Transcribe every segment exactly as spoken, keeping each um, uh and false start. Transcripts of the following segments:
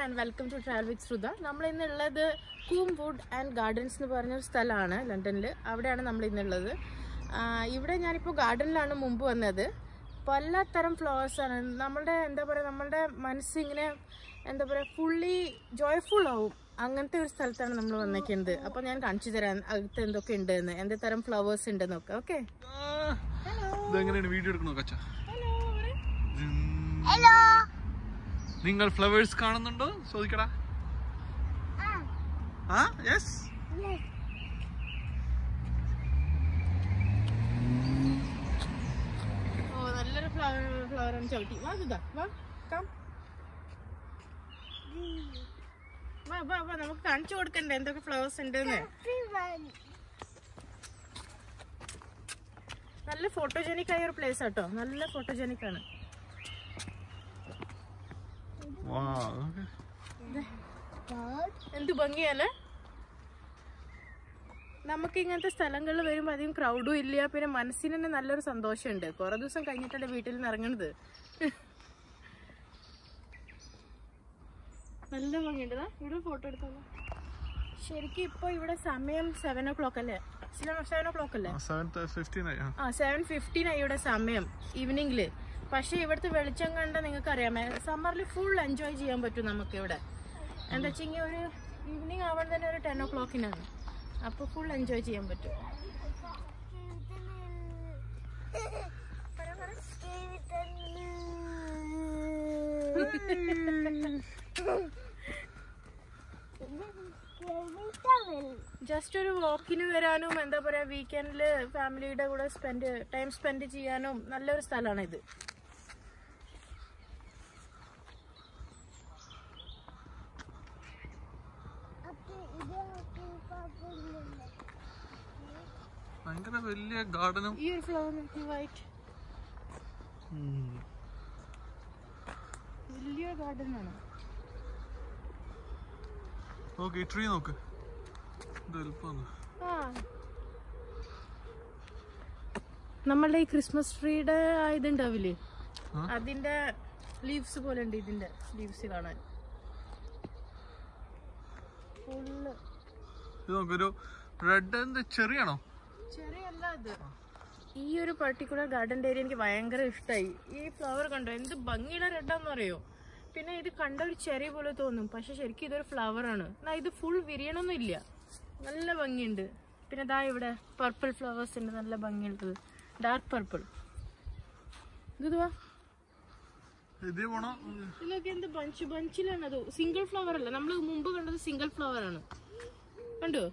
and welcome to Travel with Shrudha. നമ്മൾ ഇന്നുള്ളത് കൂംബ് would and gardens എന്ന് പറഞ്ഞൊരു സ്ഥലമാണ് ലണ്ടനിൽ. അവിടെയാണ് നമ്മൾ ഇന്നുള്ളത്. ഇവിടെ ഞാനിപ്പോൾ ഗാർഡനിലാണ് മുമ്പ് വന്നത്. പലതരം ഫ്ലവേഴ്സാണ്. നമ്മളുടെ എന്താ പറയുക, നമ്മളുടെ മനസ്സിങ്ങനെ എന്താ പറയുക ഫുള്ളി ജോയ്ഫുൾ ആവും. അങ്ങനത്തെ ഒരു സ്ഥലത്താണ് നമ്മൾ വന്നേക്കുന്നത്. അപ്പോൾ ഞാൻ കാണിച്ചു തരാം അകത്ത് എന്തൊക്കെ ഉണ്ട് എന്ന്, എന്ത് തരം ഫ്ലവേഴ്സ് ഉണ്ടെന്നൊക്കെ. ഓക്കെ, വീഡിയോ എടുക്കണോ കച്ച? ഹലോ, നിങ്ങൾ ഫ്ലവേഴ്സ് കാണുന്നുണ്ടോ ചോദിക്കടാ. ആ യെസ്. ഓ, നല്ലൊരു ഫ്ലവർ ഫ്ലവർ ആണ് ചവിട്ടി. വാ ഇതാ, വാ കം, വാ വാ വാ, നമുക്ക് കാണിച്ചു കൊടുക്കണ്ടേ എന്തൊക്കെ ഫ്ലവേഴ്സ് ഉണ്ടെന്ന്. നല്ല ഫോട്ടോജനിക് ആയ ഒരു പ്ലേസ് ആട്ടോ, നല്ല ഫോട്ടോജനിക് ആണ്. എന്ത് ഭംഗിയല്ലേ. നമുക്ക് ഇങ്ങനത്തെ സ്ഥലങ്ങളിൽ വരുമ്പോൾ അധികം ക്രൗഡും ഇല്ല, പിന്നെ മനസ്സിന് തന്നെ നല്ലൊരു സന്തോഷമുണ്ട്. കുറെ ദിവസം കഴിഞ്ഞിട്ടല്ലേ വീട്ടിൽ നിന്ന് ഇറങ്ങണത്. നല്ല ഭംഗിയുണ്ട്. ഇവിടെ ഫോട്ടോ എടുത്തോളൂ. ശരിക്കും ഇപ്പൊ ഇവിടെ സമയം സെവൻ ഓ ക്ലോക്ക് അല്ലേ? സെവൻ ഓ ക്ലോക്ക് അല്ലേ? ആ, സെവൻ ഫിഫ്റ്റീൻ ആയി ഇവിടെ സമയം ഈവനിങ്ങില്. പക്ഷെ ഇവിടുത്തെ വെളിച്ചം കണ്ട നിങ്ങൾക്ക് അറിയാമേ, സമ്മറിൽ ഫുൾ എൻജോയ് ചെയ്യാൻ പറ്റും നമുക്ക് ഇവിടെ. എന്താ വെച്ചെങ്കിൽ ഒരു ഈവനിങ് ആവാൻ തന്നെ ഒരു ടെൻ ഓ ക്ലോക്കിനാണ്. അപ്പോൾ ഫുൾ എൻജോയ് ചെയ്യാൻ പറ്റും. ജസ്റ്റ് ഒരു വാക്കിന് വരാനും എന്താ പറയാ വീക്കെൻഡില് ഫാമിലിയുടെ കൂടെ സ്പെൻഡ് ടൈം സ്പെൻഡ് ചെയ്യാനും നല്ലൊരു സ്ഥലമാണ് ഇത്. ഭയങ്കര വലിയ ഗാർഡനും ഈ ഒരു ഫ്ലവർ വൈറ്റ് വലിയ ഗാർഡൻ ആണ്. നോക്ക് ഈ ട്രീ നോക്ക്, നമ്മളുടെ ഈ ക്രിസ്മസ് ട്രീയുടെ ഇതുണ്ടാവില്ലേ, അതിന്റെ ലീവ്സ് പോലെ ഉണ്ട് ഇതിന്റെ ലീവ്സ് കാണാൻ. ചെറിയാണോ? ചെറിയല്ല അത്. ഈ ഒരു പർട്ടിക്കുലർ ഗാർഡൻ ഏരിയ എനിക്ക് ഭയങ്കര ഇഷ്ടമായി. ഈ ഫ്ലവർ കണ്ടോ, എന്ത് ഭംഗിയുടെ റെഡാന്ന് അറിയോ. പിന്നെ ഇത് കണ്ട ഒരു ചെറിയ പോലെ തോന്നും, പക്ഷെ ശരിക്കും ഇതൊരു ഫ്ലവർ ആണ്. എന്നാ ഇത് ഫുൾ വിരിയണൊന്നും ഇല്ല, നല്ല ഭംഗിയുണ്ട്. പിന്നെ ദാ ഇവിടെ പർപ്പിൾ ഫ്ലവേഴ്സ് ഉണ്ട്, നല്ല ഭംഗിയുള്ളത്, ഡാർക്ക് പർപ്പിൾ. ഇതുവാ ഇതൊക്കെ എന്ത് ബഞ്ച് ബഞ്ചിലാണ്. അത് സിംഗിൾ ഫ്ലവർ അല്ല, നമ്മൾ മുമ്പ് കണ്ടത് സിംഗിൾ ഫ്ലവർ ആണ്. കണ്ടോ?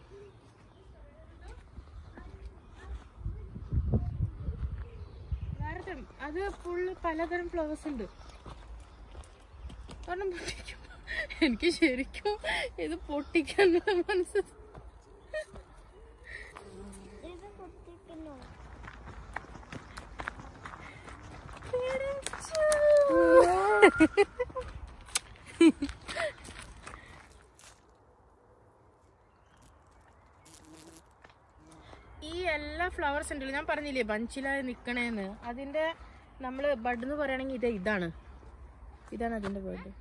അത് ഫുള്ള് പലതരം ഫ്ലവേഴ്സ് ഉണ്ട്. കാരണം എനിക്ക് ശരിക്കും ഇത് പൊട്ടിക്കാൻ മനസ്സ്. ഈ എല്ലാ ഫ്ലവേഴ്സ് ഉണ്ടല്ലോ, ഞാൻ പറഞ്ഞില്ലേ ബഞ്ചിലായി നിക്കണേന്ന്, അതിന്റെ നമ്മള് ബഡ് എന്ന് പറയുകയാണെങ്കിൽ ഇത് ഇതാണ് ഇതാണ് അതിന്റെ bud.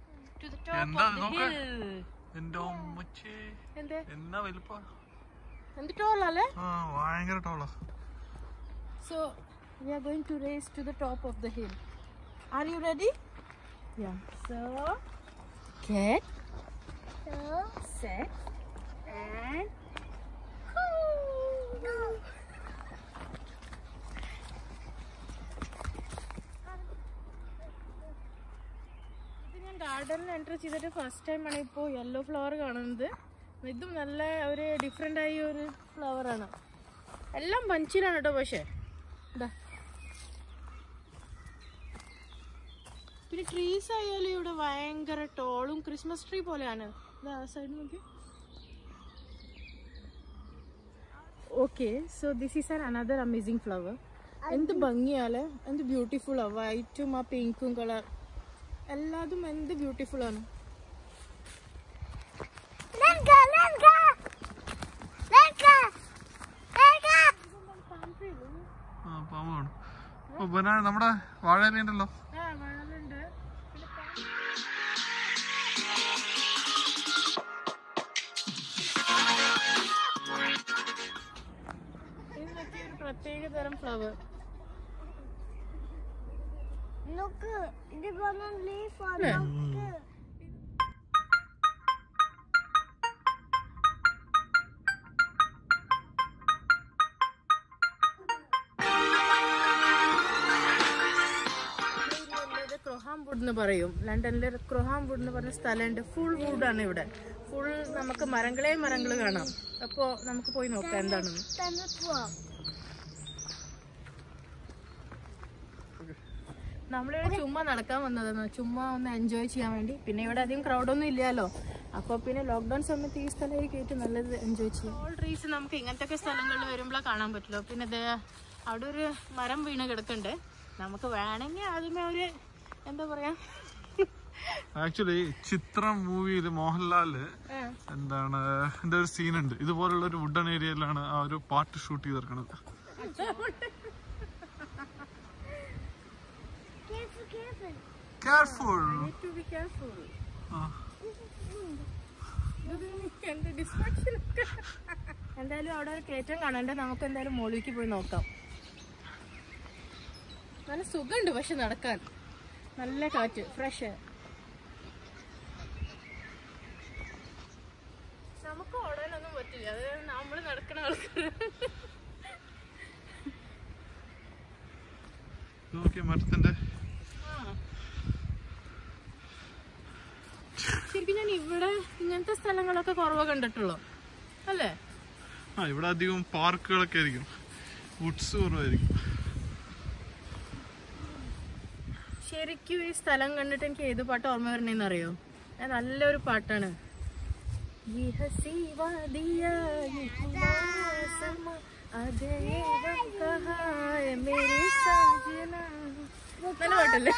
So we are going to race to the top of the hill. Are you ready? Yeah. So get so set and ഗാർഡനിൽ എൻ്റർ ചെയ്തിട്ട് ഫസ്റ്റ് ടൈം ആണ് ഇപ്പോൾ യെല്ലോ ഫ്ലവർ കാണുന്നത്. ഇതും നല്ല ഒരു ഡിഫറെൻ്റ് ആയ ഒരു ഫ്ലവറാണ്. എല്ലാം ബഞ്ചിലാണ് കേട്ടോ. പക്ഷേ ഇതാ പിന്നെ ട്രീസ് ആയാലും ഇവിടെ ഭയങ്കര ടോളും ക്രിസ്മസ് ട്രീ പോലെയാണ്. ഇതാ സൈഡ് നോക്കി. Okay, so this is an another amazing flower. എന്ത് ഭംഗിയാല്, എന്ത് ബ്യൂട്ടിഫുൾ ആ വൈറ്റും ആ പിങ്കും കളർ എല്ലാതും എന്ത് ബ്യൂട്ടിഫുൾ ആണ്. നമ്മുടെ വാഴയിലുണ്ടല്ലോ. ആ വാഴയിലുണ്ട്. തരം ഫ്ലവർ. Look, ഇത് ഗോണ ലീഫ് ആണ്. ക്രോഹാം വുഡ് എന്ന് പറയും. ലണ്ടനിൽ ക്രോഹാം വുഡ് എന്ന് പറഞ്ഞ സ്ഥലമുണ്ട്. ഫുൾ വുഡാണ് ഇവിടെ. ഫുൾ നമുക്ക് മരങ്ങളെ മരങ്ങൾ കാണാം. അപ്പോ നമുക്ക് പോയി നോക്കാം എന്താണെന്ന്. നമ്മളിവിടെ ചുമ്മാ നടക്കാൻ വന്നതാണ്, ചുമ്മാ ഒന്ന് എൻജോയ് ചെയ്യാൻ വേണ്ടി. പിന്നെ ഇവിടെ അധികം ക്രൗഡൊന്നും ഇല്ലല്ലോ. അപ്പൊ പിന്നെ ലോക്ക്ഡൌൺ സമയത്ത് ഈ സ്ഥലമായിരിക്കും ഏറ്റവും നല്ലത് എൻജോയ് ചെയ്യാം. ഓൾ ട്രീസ് നമുക്ക് ഇങ്ങനത്തെ സ്ഥലങ്ങളിൽ വരുമ്പോഴേ കാണാൻ പറ്റുള്ളൂ. പിന്നെ ഇത് അവിടെ ഒരു മരം വീണ് കിടക്കുന്നുണ്ട്. നമുക്ക് വേണമെങ്കിൽ ആദ്യമേ ഒരു എന്താ പറയാ, ആക്ച്വലി ചിത്രം മൂവിയില് മോഹൻലാല് എന്താണ് എന്റെ ഒരു സീനുണ്ട്. ഇതുപോലുള്ള ഒരു വുഡൻ ഏരിയയിലാണ് ആ ഒരു പാട്ട് ഷൂട്ട് ചെയ്തിരിക്കുന്നത്. Careful. Need to be careful. എന്തായാലും അവിടെ ഒരു കയറ്റം കാണാണ്ട് നമുക്ക് എന്തായാലും മോളിലേക്ക് പോയി നോക്കാം. നല്ല സുഖമുണ്ട് പക്ഷെ നടക്കാൻ. നല്ല കാറ്റ്, ഫ്രഷ്. നമുക്ക് ഓടാനൊന്നും പറ്റില്ല, അത് നമ്മള് നടക്കണ ആൾക്കാർ. മരത്തിന്റെ ശരിക്കും ഞാൻ ഇവിടെ ഇങ്ങനത്തെ സ്ഥലങ്ങളൊക്കെ കുറവ് കണ്ടിട്ടുള്ളൂ അല്ലേ? ആ, ഇവിടെ അധികം പാർക്കുകളൊക്കെ ആയിരിക്കും, വുഡ്സ് കുറവായിരിക്കും. ശരിക്കും ഈ സ്ഥലം കണ്ടിട്ട് എനിക്ക് ഏത് പാട്ട് ഓർമ്മ വരണേന്ന് അറിയോ? നല്ലൊരു പാട്ടാണ്. നല്ല പാട്ടല്ലേ?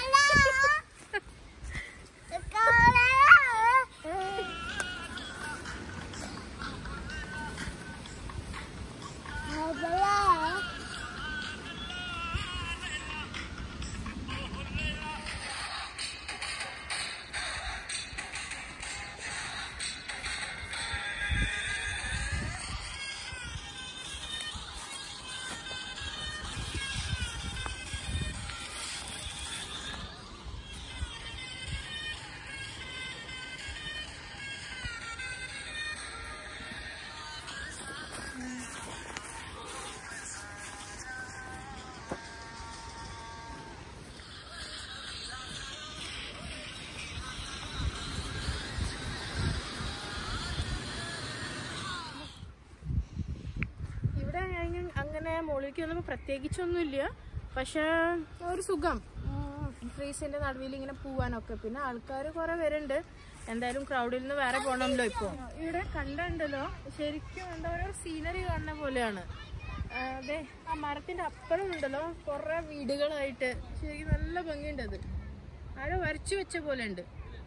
അങ്ങനെ മുകളിലേക്ക് വന്നപ്പോൾ പ്രത്യേകിച്ചൊന്നുമില്ല, പക്ഷെ ഒരു സുഖം ട്രീസിന്റെ നടുവിൽ ഇങ്ങനെ പോവാനൊക്കെ. പിന്നെ ആൾക്കാർ കുറെ പേരുണ്ട്. എന്തായാലും ക്രൗഡിൽ നിന്ന് വേറെ പോകണമല്ലോ. ഇപ്പോൾ ഇവിടെ കണ്ടുണ്ടല്ലോ, ശരിക്കും എന്താ പറയുക, സീനറി കാണുന്ന പോലെയാണ്. അതെ, ആ മരത്തിന്റെ അപ്പുറം ഉണ്ടല്ലോ കുറെ വീടുകളായിട്ട്. ശരിക്കും നല്ല ഭംഗിയുണ്ട്. അത് ആരോ വരച്ചു വെച്ച പോലെ ഉണ്ട്.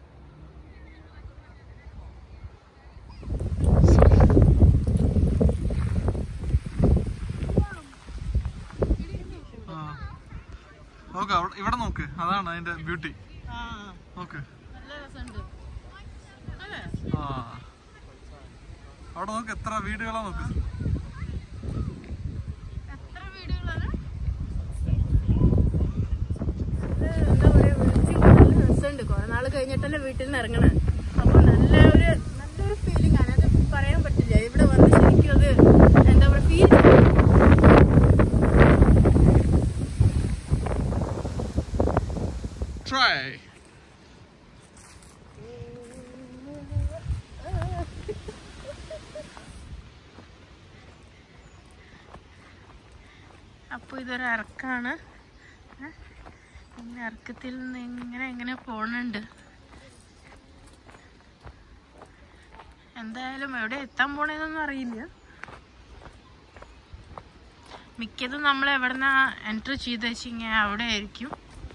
ഇവിടെ നോക്ക്, അതാണ് അതിന്റെ ബ്യൂട്ടി. നോക്ക്, ആ അവിടെ നോക്ക്, എത്ര വീടുകളാ നോക്ക്. എന്താ പറയാ, നല്ല രസമുണ്ട്. കുറെ നാള് കഴിഞ്ഞിട്ടല്ലേ വീട്ടിൽ നിന്ന് ഇറങ്ങണേ. അപ്പൊ നല്ല ഒരു നല്ലൊരു ഫീലിംഗ് ആണ്. അത് പറയാൻ പറ്റില്ല. ഇവിടെ വന്ന് ശരിക്കും അത് എന്താ പറയാ ഫീൽ. Try. അപ്പോൾ ഇതൊരു ഇറക്കാണ്. ഇങ്ങനെ ഇറക്കത്തിൽ നിന്ന് ഇങ്ങനെ ഇങ്ങനെ പോണുണ്ട്. എന്തായാലും എവിടെ എത്താൻ പോണേന്നൊന്നും അറിയില്ല. മിക്കതും നമ്മൾ എവിടുന്ന എൻട്രി ചെയ്ത് വെച്ചിങ്ങനെ അവിടെ ആയിരിക്കും.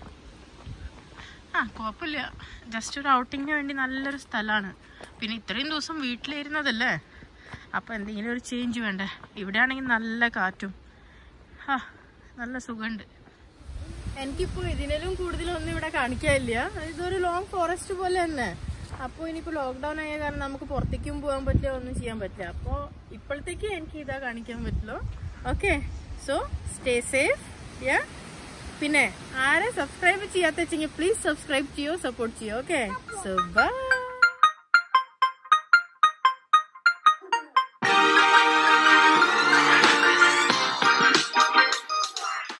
ആ കുഴപ്പമില്ല, ജസ്റ്റ് ഒരു ഔട്ടിങ്ങിന് വേണ്ടി നല്ലൊരു സ്ഥലമാണ്. പിന്നെ ഇത്രയും ദിവസം വീട്ടിലിരുന്നതല്ലേ, അപ്പോൾ എന്തെങ്കിലും ഒരു ചേഞ്ച് വേണ്ടേ. ഇവിടെ ആണെങ്കിൽ നല്ല കാറ്റും ആ നല്ല സുഖമുണ്ട്. എനിക്കിപ്പോൾ ഇതിനും കൂടുതലൊന്നും ഇവിടെ കാണിക്കാനില്ല. ഇതൊരു ലോങ് ഫോറസ്റ്റ് പോലെ തന്നെ. അപ്പോൾ ഇനിയിപ്പോൾ ലോക്ക്ഡൗൺ ആയ കാരണം നമുക്ക് പുറത്തേക്കും പോകാൻ പറ്റില്ല, ഒന്നും ചെയ്യാൻ പറ്റില്ല. അപ്പോൾ ഇപ്പോഴത്തേക്ക് എനിക്ക് ഇതാ കാണിക്കാൻ പറ്റുള്ളൂ. Okay, so stay safe. Yeah, പിന്നെ ആരെ സബ്സ്ക്രൈബ് ചെയ്യാത്ത വെച്ചെങ്കിൽ പ്ലീസ് സബ്സ്ക്രൈബ് ചെയ്യോ, സപ്പോർട്ട് ചെയ്യോ. Okay, so by.